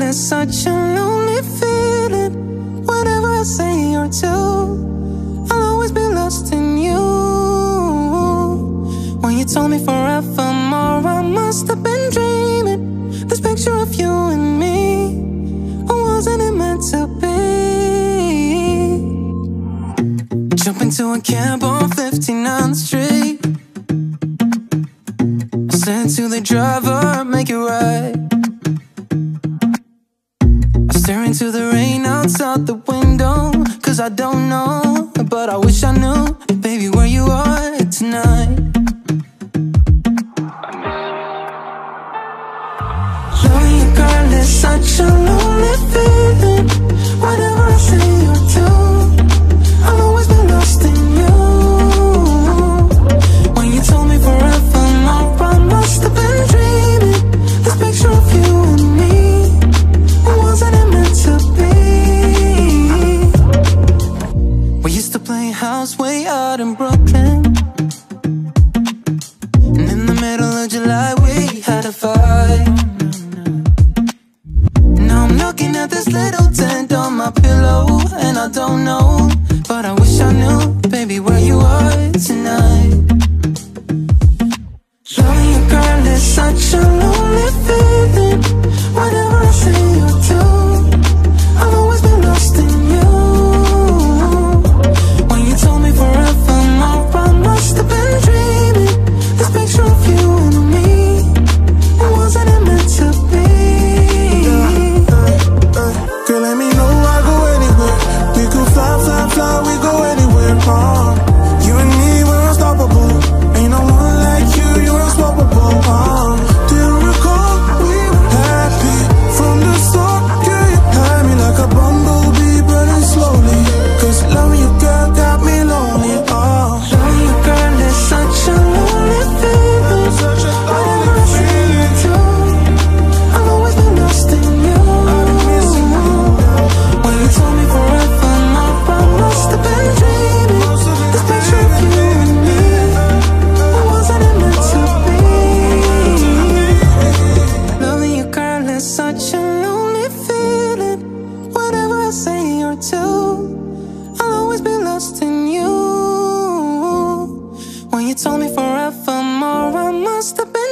Regardless, such a lonely feeling. Whatever I say or do, I'll always be lost in you. When you told me forevermore, I must have been dreaming. This picture of you and me, or wasn't it meant to be? Jump into a cab on 59th Street. I said to the driver, make it right. I stare into the rain outside the window, cause I don't know, but I wish I knew, baby, where you are tonight. Loving you, girl, is such a lonely feeling. Whatever I say or do, I'll always be lost in you. When you told me forevermore, I must have been dreaming. This picture of you and me, or wasn't it meant to be? We used to play house way out in Brooklyn, and in the middle of July we had a fight. Looking at this little dent on my pillow, and I don't know, but I wish I knew, baby, where you are tonight. Loving you, girl, is such a lonely feeling. Whatever I say or do, I'll always be lost in you. When you told me forevermore, I must have been dreaming. This picture of you and me, it wasn't it meant to be? Girl, let me know, I go anywhere. We could fly, fly, fly, we go anywhere. You and me, we're unstoppable. Ain't no one like you, you're unstoppable. Do you recall we were happy from the start? Girl, you had me like a bumblebee, burning slowly. Cause loving you, girl, got me lonely. Loving you, girl, is such a lonely feeling. Whatever I say or do, I'll always be lost in you. When you told me forevermore, I must have been dreaming. This picture of you and me, or wasn't it meant to be? Loving you, girl, is such a lonely feeling. Whatever I say or do, I'll always be lost in you. When you told me forevermore, I must have been